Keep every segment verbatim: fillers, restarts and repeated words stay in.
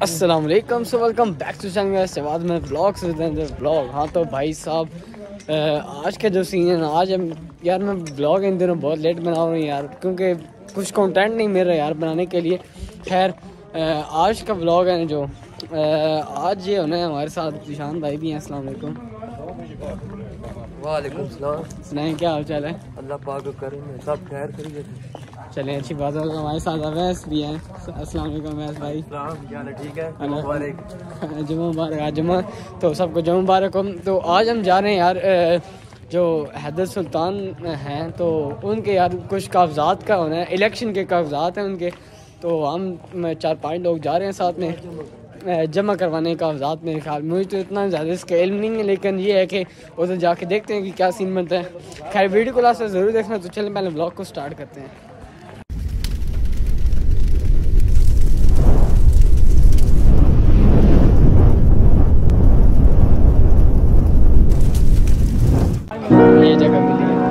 अस्सलाम वालेकुम, so welcome back to channel से बाद में ब्लॉग्स ब्लॉग। हाँ तो भाई साहब, आज का जो सीन है ना, आज हम यार मैं ब्लॉग इन दिनों बहुत लेट बना रहा हूँ यार, क्योंकि कुछ कंटेंट नहीं मिल रहा यार बनाने के लिए। खैर आज का ब्लॉग है जो आज ये होना है, हमारे साथ जिशान भाई भी हैं। अस्सलाम वालेकुम। वालेकुम सलाम। सुनाएं क्या हाल चाल है? अल्लाह पाक करें, सब खैर करिए। चलें, अच्छी बात है। हमारे साथ अवैस भी हैं। अस्सलाम वालेकुम अवैस भाई। ठीक है, मुबारक जुम्मा मुबारक। आज जुम्मा तो सबको जुम्मा मुबारक हो। तो आज हम जा रहे हैं यार, जो हैदर सुल्तान हैं तो उनके यार कुछ कागजात का होना है, इलेक्शन के कागजात हैं उनके। तो हम चार पांच लोग जा रहे हैं साथ में जमा करवाने कागजात। मेरे ख्याल मुझे तो इतना ज़्यादा इसका इल्म नहीं है, लेकिन ये है कि उधर जाके देखते हैं कि क्या सीन बनता है। खैर वीडियो को लास्ट से ज़रूर देखना। तो चलें पहले ब्लॉग को स्टार्ट करते हैं। ये जगह मिली है।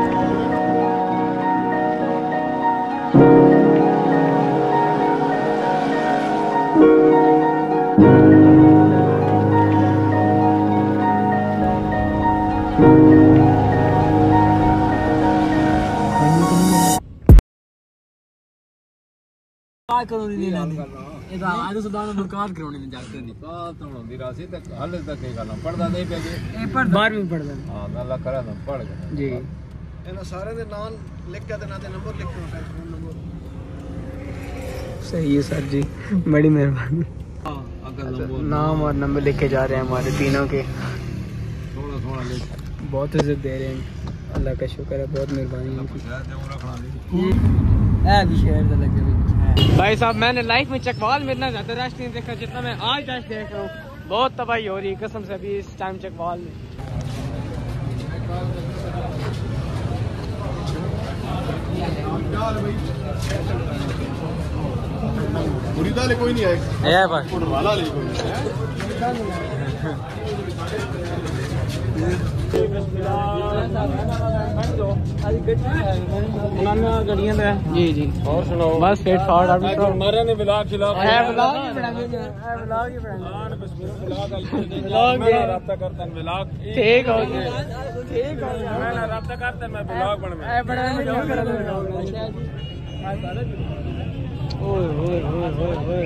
करोनी नहीं लानी ये तो आज सुबह में मुलाकात कराने में जाते नहीं बात तो होंदी रासी तक हाले तक ये गाना पढ़दा नहीं पे ए पर बारहवीं पढ़दा। हां अल्लाह करा ना पढ़ गए जी। इना सारे दे नाम लिख के देना ते नंबर लिख के फोन नंबर। सही है सर जी, बड़ी मेहरबानी। हां अगर नाम और नंबर लिख के जा रहे हैं हमारे तीनों के। थोड़ा थोड़ा लिख, बहुत इज्जत दे रहे हैं। अल्लाह का शुक्र है, बहुत मेहरबानी है। ए भी शेयर दे लगे भाई साहब। मैंने लाइफ में चकवाल में इतना ज़्यादा रश नहीं देखा जितना मैं आज रश देख रहा हूँ। बहुत तबाही हो रही है कसम से अभी इस टाइम चकवाल में। कोई नहीं जी जी। और सुनाओ बस पेट फाड़ मारे ने ब्लॉग खिलाफ है। ब्लॉग ही बनाएंगे, ब्लॉग ही बनाएंगे। ब्लॉग ये रास्ता करता है ब्लॉग ठीक हो गया, ठीक हो गया। मैं रास्ता करता मैं ब्लॉग बना ए बड़ा में क्यों कर रहा हूं। ओए ओए ओए ओए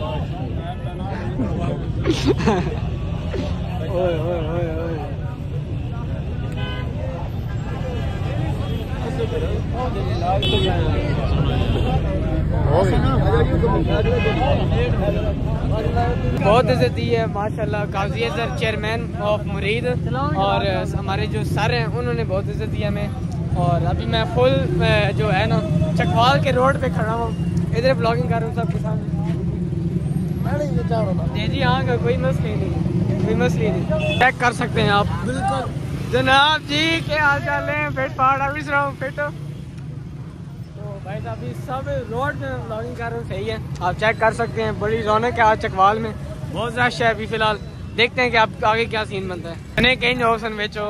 ओए ओए ओए ओए बहुत इज्जत दी है माशाल्लाह। काजी अजहर चेयरमैन ऑफ मुरीद और हमारे जो सर हैं उन्होंने बहुत इज्जत दी हमें। और अभी मैं फुल जो है ना चकवाल के रोड पे खड़ा हूँ, इधर ब्लॉगिंग कर रहा हूँ सबके सामने। जी जी हाँ का कोई मसला नहीं, कोई मसला नहीं। चेक कर सकते हैं आप। बिल्कुल जनाब जी, क्या हाल चाल है? फिट फाड़ अभी रहा हूँ फिट। तो भाई साहब अभी सब रोड में ब्लॉगिंग कर रहे हैं, सही है। आप चेक कर सकते हैं, बड़ी रौनक है आज चकवाल में, बहुत रश है अभी फिलहाल। देखते हैं कि आप आगे क्या सीन बनता है। मैंने कहीं ऑप्शन बेचो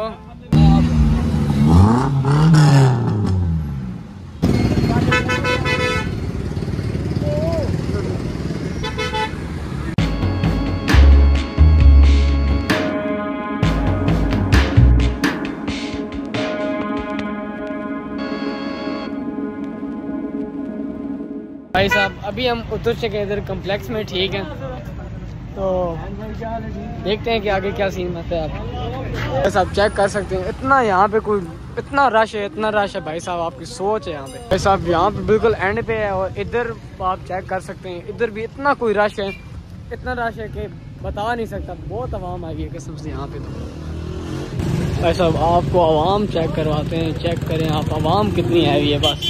भाई साहब। अभी हम उतर चुके इधर कम्प्लेक्स में, ठीक है। तो देखते हैं कि आगे क्या सीन बनता है। आप बस आप चेक कर सकते हैं, इतना यहाँ पे कोई इतना रश है, इतना रश है भाई साहब। आपकी सोच है यहाँ पे भाई साहब, यहाँ पे बिल्कुल एंड पे है। और इधर आप चेक कर सकते हैं, इधर भी इतना कोई रश है, इतना रश है कि बता नहीं सकता। बहुत आवाम आई है कसम से यहाँ पे। तो भाई साहब आपको आवाम चेक करवाते हैं, चेक करें आप आवाम कितनी हैवी है। बस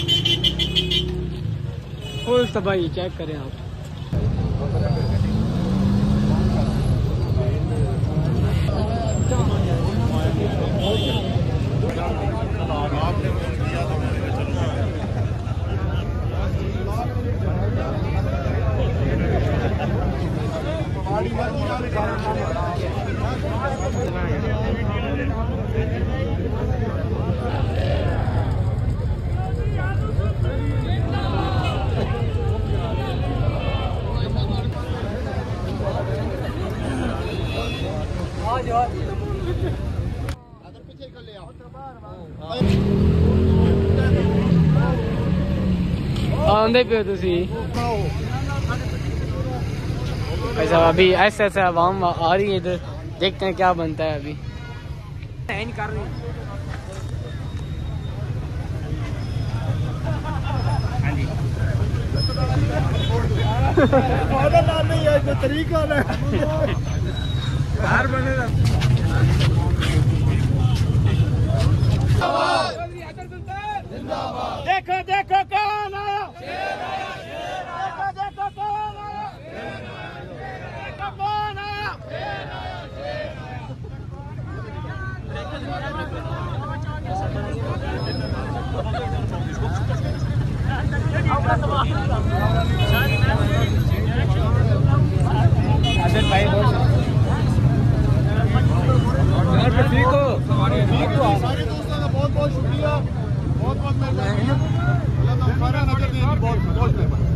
फुल तबाही, चेक करें आप। आंदे पे हो तुसी ऐसा अभी ऐसे ऐसे आवाम आ रही है इधर, देखते हैं क्या बनता है अभी। नहीं कर रही तरीका देखो देखो कौन आया, देखो देखो कौन आया, देखो कौन आया। भाई ठीक हो, सारे दोस्तों का बहुत बहुत शुक्रिया, बहुत बहुत मेहरबानी, अल्लाह तुम्हारा नजर देने की बहुत बहुत मेहरबानी।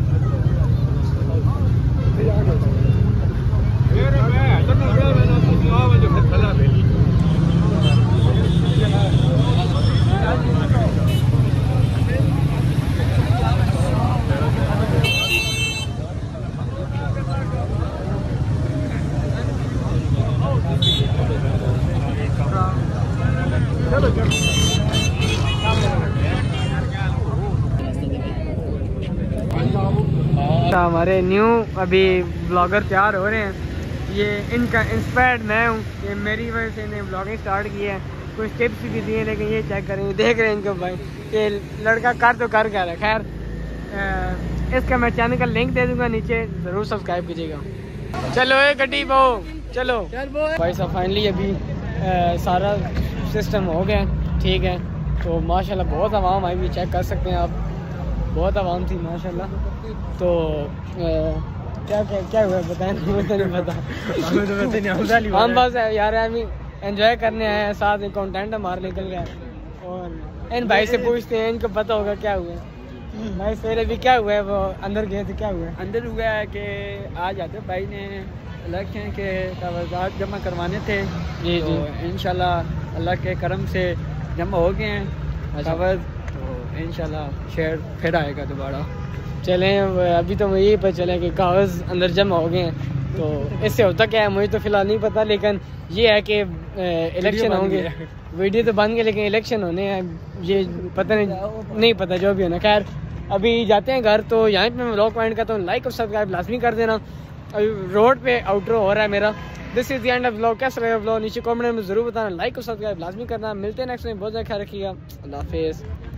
हमारे न्यू अभी ब्लॉगर तैयार हो रहे हैं। ये इनका इंस्पायर्ड मैं हूँ, ये मेरी वजह से इन्हें ब्लॉगिंग स्टार्ट की है। कुछ टिप्स भी दिए, लेकिन ये चेक करें, देख रहे हैं इनको भाई ये लड़का कर तो कर क्या रहा है। खैर इसका मैं चैनल का लिंक दे दूंगा नीचे, ज़रूर सब्सक्राइब कीजिएगा। चलो ए गड्डी बो, चलो भाई साहब फाइनली अभी आ, सारा सिस्टम हो गया, ठीक है। तो माशाल्लाह बहुत आवाम आई भी, चेक कर सकते हैं आप, बहुत आवाम थी माशाल्लाह। तो आ, क्या क्या क्या हुआ बताएं, मुझे तो नहीं पता। हमें तो पता नहीं, हम बस यार अभी एंजॉय करने आए हैं, साथ में कंटेंट हमारा निकल गया। और इन भाई से पूछते हैं, इनको पता होगा क्या हुआ है। भाई सवेरे भी क्या हुआ है, वो अंदर गए थे, क्या हुआ है? अंदर हुआ है कि आज आते भाई ने इलेक्शन के कागजात जमा करवाने थे जी तो जी इंशाल्लाह अल्लाह के करम से जमा हो गए हैं कागज, तो इंशाल्लाह शेयर फिर आएगा दोबारा। चलें अभी तो मुझे यही पता चला कि कागज़ अंदर जमा हो गए हैं। तो इससे होता क्या है मुझे तो फ़िलहाल नहीं पता, लेकिन ये है कि इलेक्शन होंगे। वीडियो तो बन गए लेकिन इलेक्शन होने हैं, ये पता नहीं नहीं पता जो भी होना। खैर अभी जाते हैं घर, तो यहाँ पे मैं व्लॉग पॉइंट करता हूँ। लाइक और सब्सक्राइब लाजमी कर देना। अभी रोड पे आउटरो हो रहा है मेरा। This is the end of vlog. कैसा लगा व्लॉग नीचे कमेंट में ज़रूर बताना, लाइक और सब्सक्राइब लाजमी करना। मिलते हैं नेक्स्ट में, बहुत ज़्यादा ख्याल रखिएगा। अल्लाह हाफिज़।